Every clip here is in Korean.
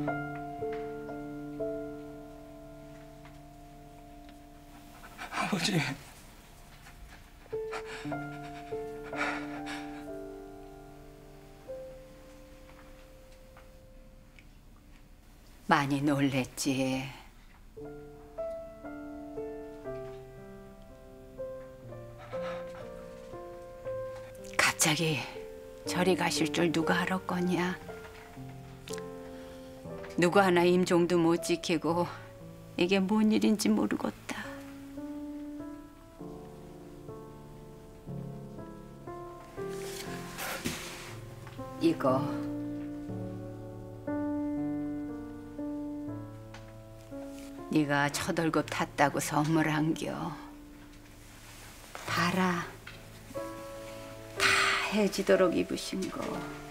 아버지. 많이 놀랬지. 갑자기 저리 가실 줄 누가 알았거냐. 누구 하나 임종도 못 지키고 이게 뭔 일인지 모르겠다. 이거 네가 처돌고 탔다고 선물한겨. 봐라. 다 해지도록 입으신 거.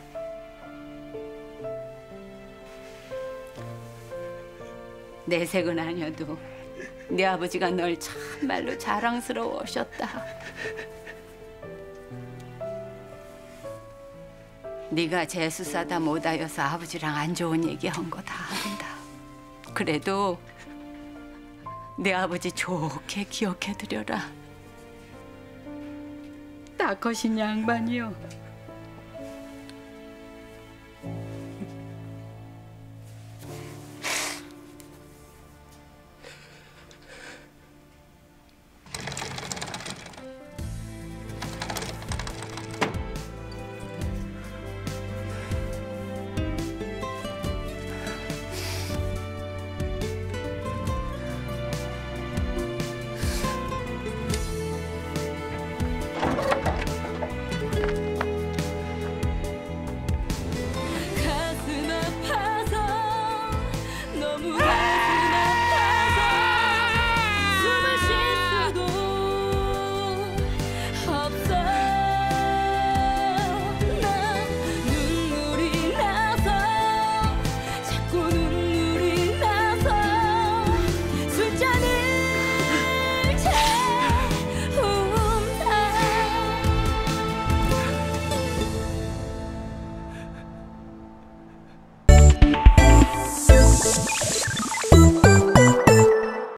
내색은 아니어도 네 아버지가 널 참말로 자랑스러워하셨다. 네가 재수사다 못하여서 아버지랑 안 좋은 얘기 한 거 다 안다. 그래도 내 아버지 좋게 기억해드려라. 딱 거신 양반이요.